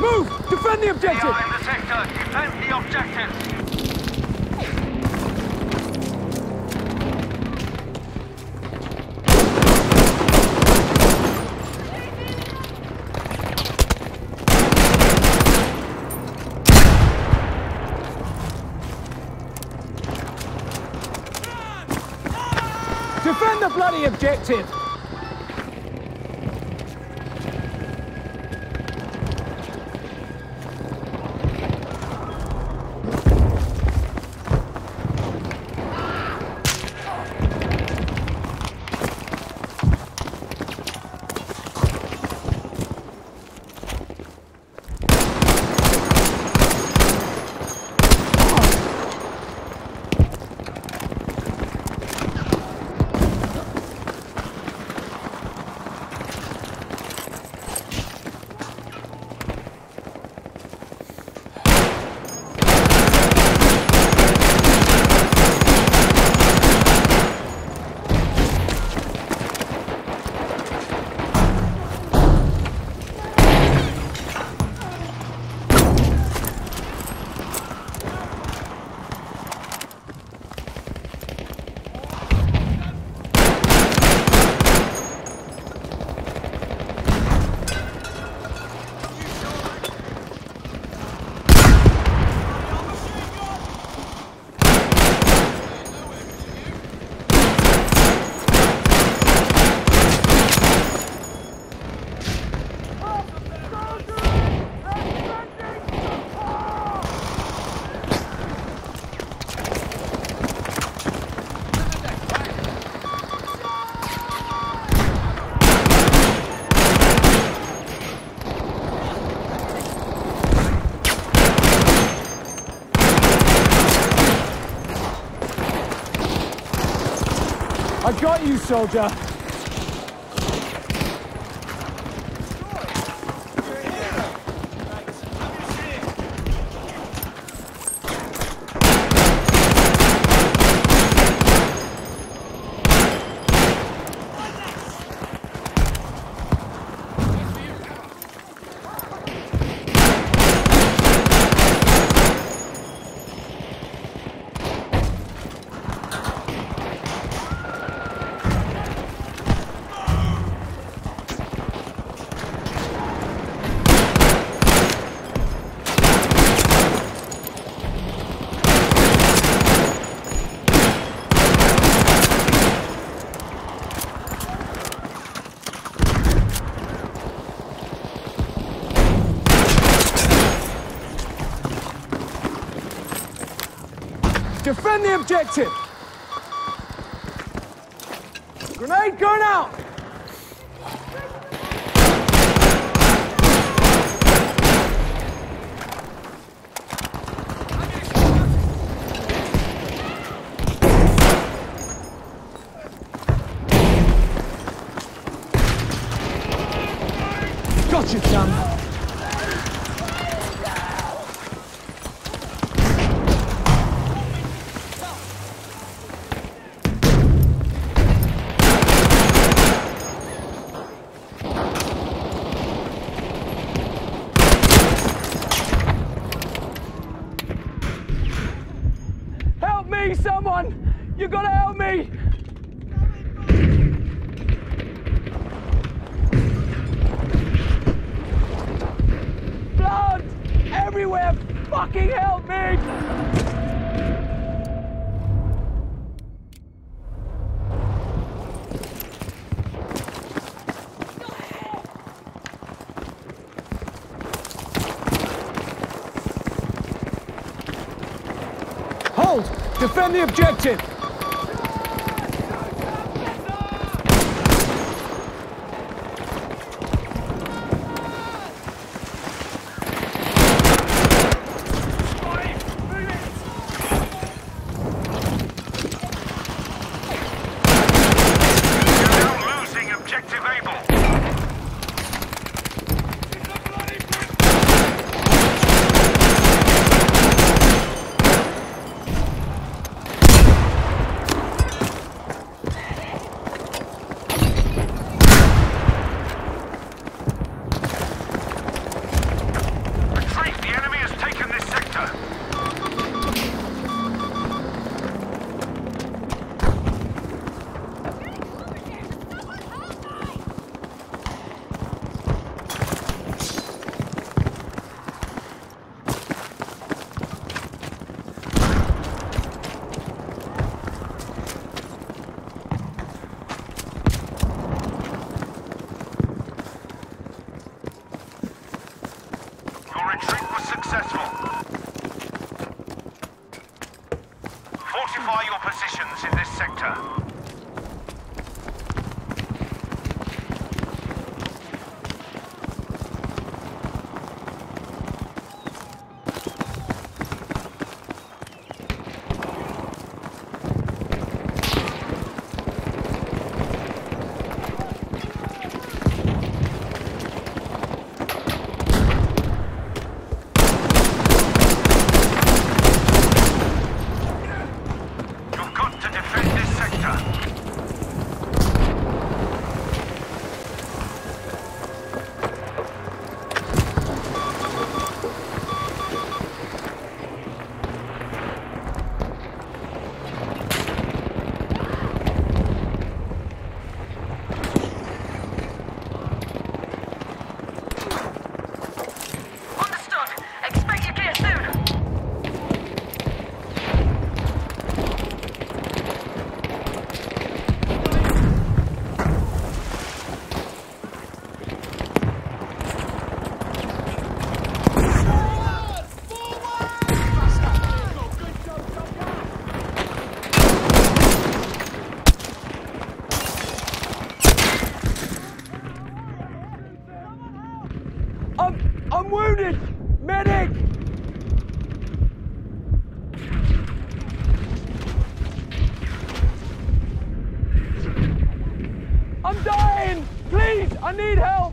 Move! Defend the objective! We are in the sector. Defend the objective. Defend the bloody objective! I got you, soldier! Defend the objective! Grenade going out! Gotcha, chum! Someone! You gotta help me! Blood! Everywhere! Fucking help me! Hold! Defend the objective! successful. Fortify your positions in this sector. I'm wounded! Medic! I'm dying! Please, I need help!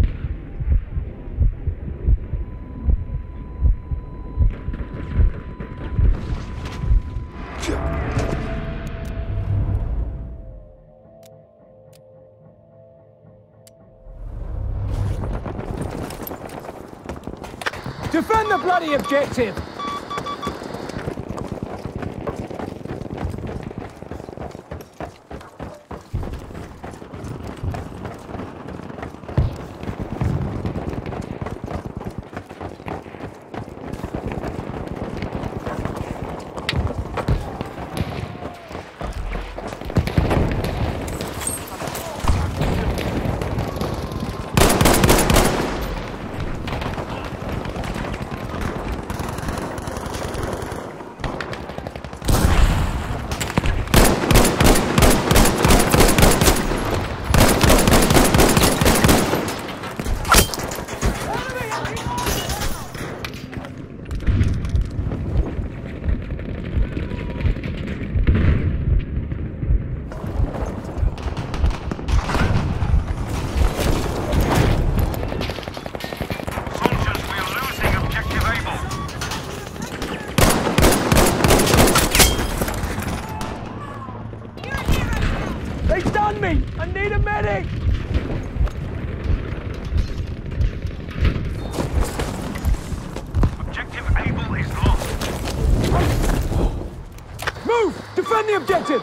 Defend the bloody objective! They stunned me! I need a medic! Objective Able is lost. Move! Defend the objective!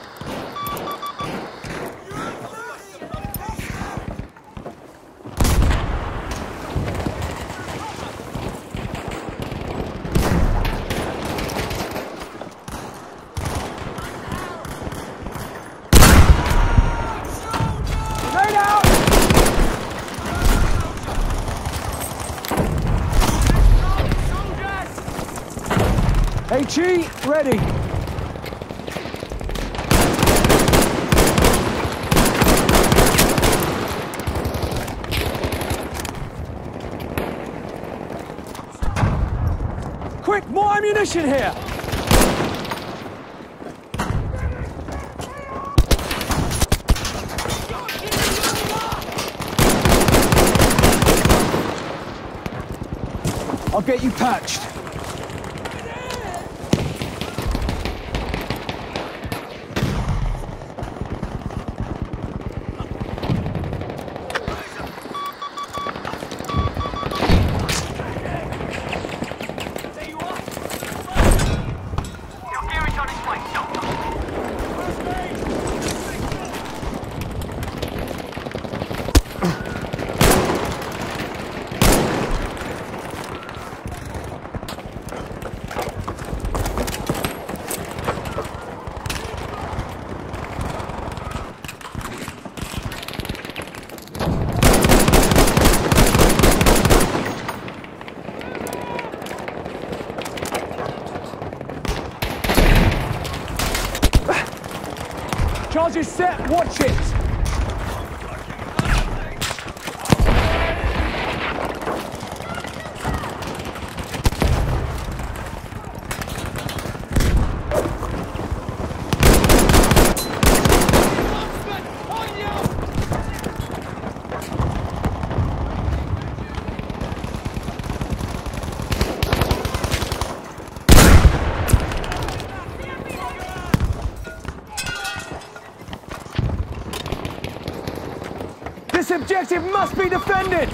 HE, ready. Quick, more ammunition here! I'll get you patched. Barrage is set. Watch it. This objective must be defended!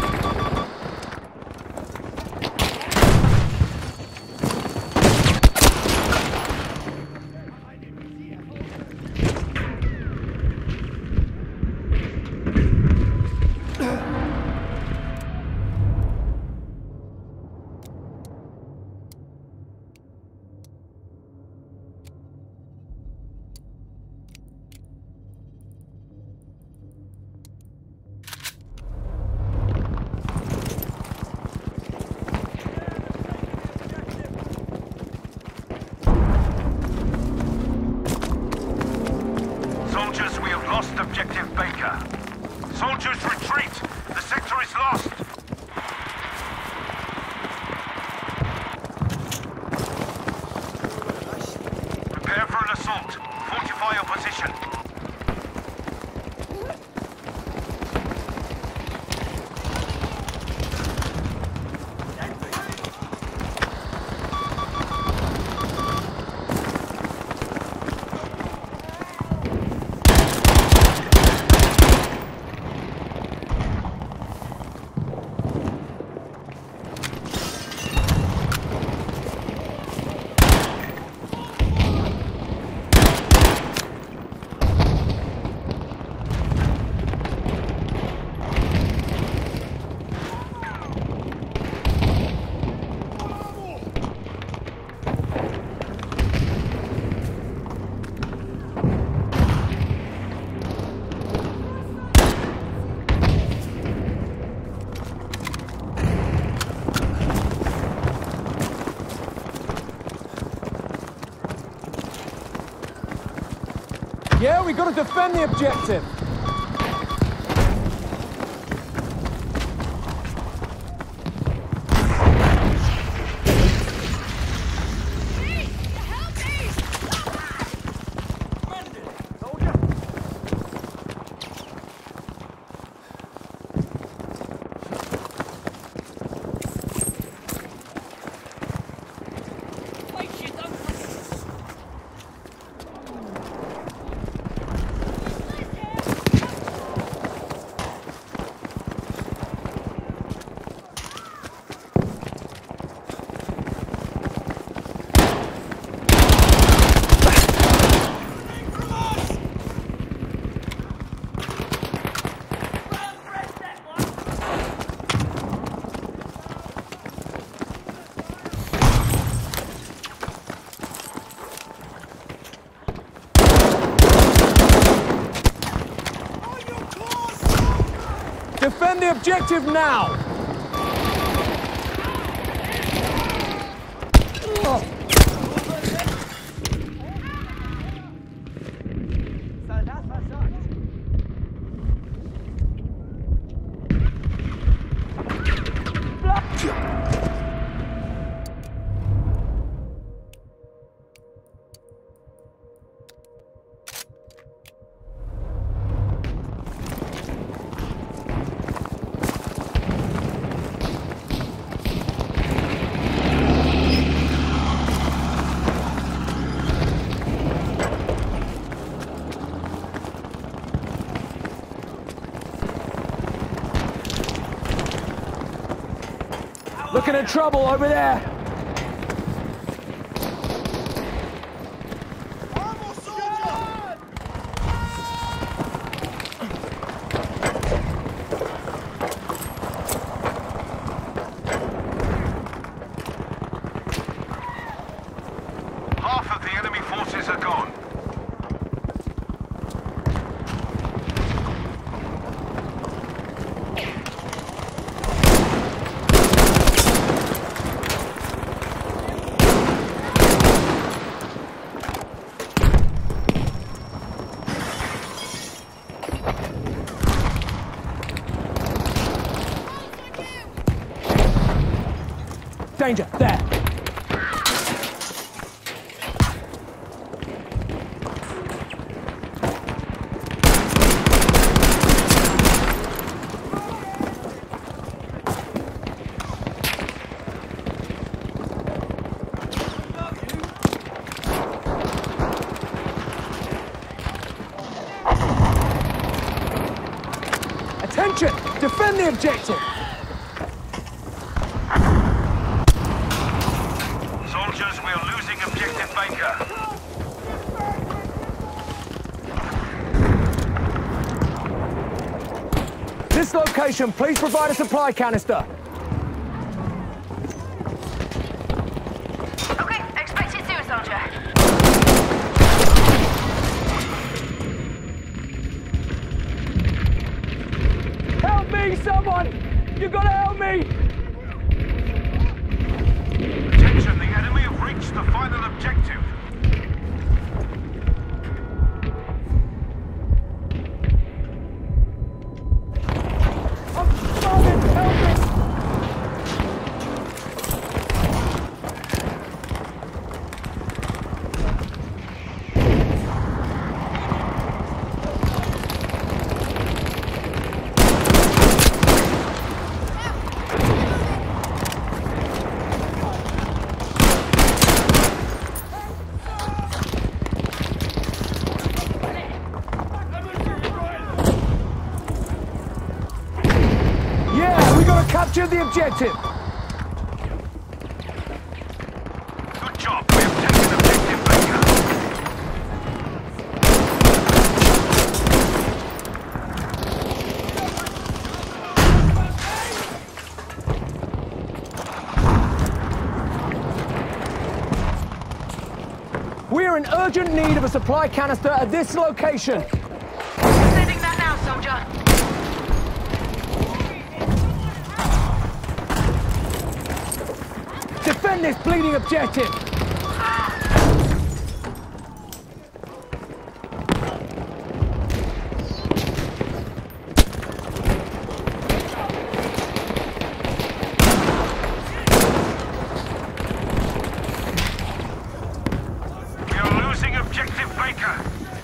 Soldiers, we have lost objective Baker. Soldiers, retreat! The sector is lost! Prepare for an assault. Fortify your position. Yeah, we gotta defend the objective! Defend the objective now! Looking at trouble over there! Half of the enemy forces are gone. Danger, there. Attention! Defend the objective! Soldiers, we are losing objective Baker. This location, please provide a supply canister. Okay, expect it soon, soldier. Help me, someone! You gotta help me! Attention, the enemy have reached the final objective. I'm starving! Help me! Yeah, we gotta capture the objective! Good job, we have taken objective Baker. We're in urgent need of a supply canister at this location. Sending that now, soldier. Defend this bleeding objective! We are losing objective Baker.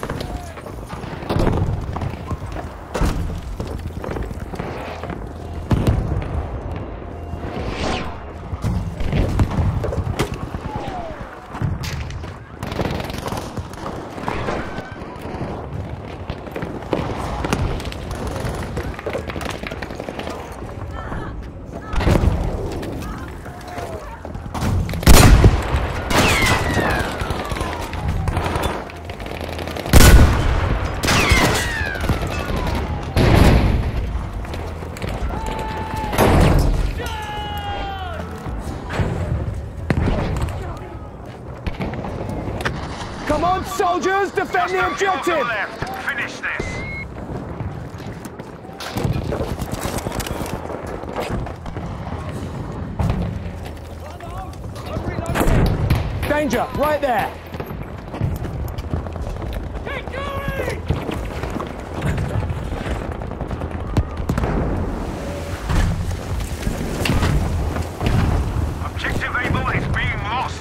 Come on, soldiers! Defend the Just a few on the objective! left. Finish this. Danger, right there! Objective Able is being lost.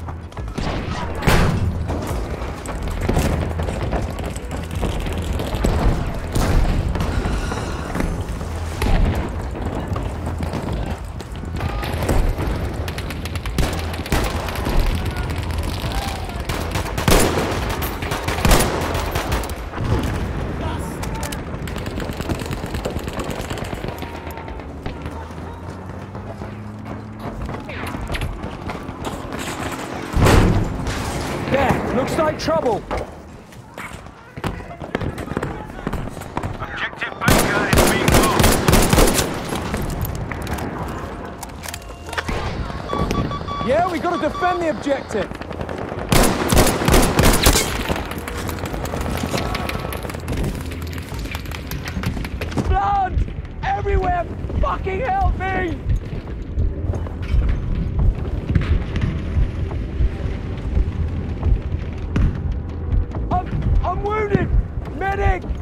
There, looks like trouble. Objective Baker is being lost. Yeah, we gotta defend the objective. Blood! Everywhere! Fucking help me! I'm wounded! Medic!